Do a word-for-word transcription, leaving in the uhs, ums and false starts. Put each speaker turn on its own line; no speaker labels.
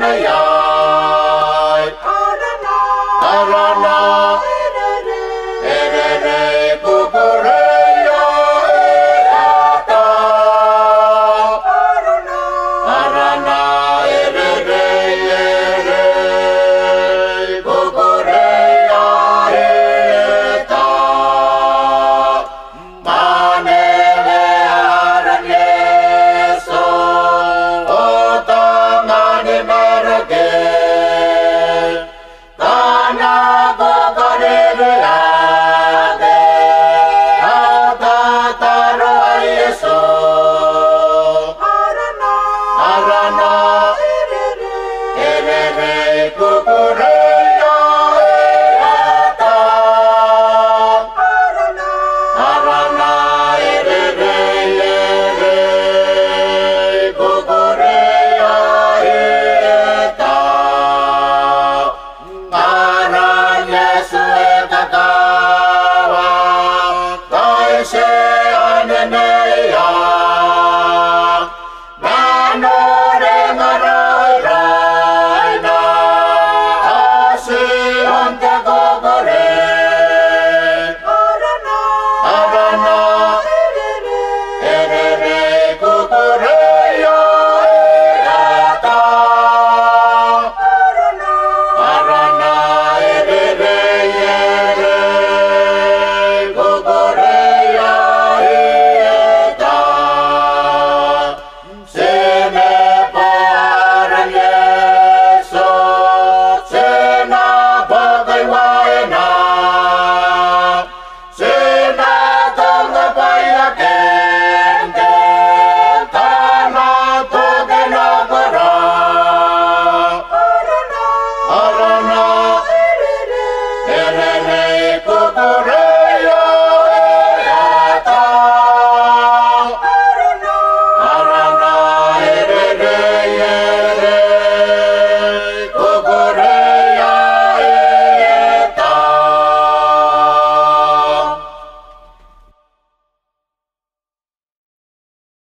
yai arana arana erere kukureya eata arana arana erere ere kukureya eata manele aranye so ota mani merge kana gogarere ade ata taro yeso arana arana erere erere kukureya eata arana arana erere ere kukureya eata aranya suetakawa taise aneneya nanore ngarai raina asi onte gogore arana arana erere erere kukureya eata arana arana erere ere kukureya eata sene paranye so sena bagaimana sena tonga paia kenge tana toge nagara arana arana erere erere kukure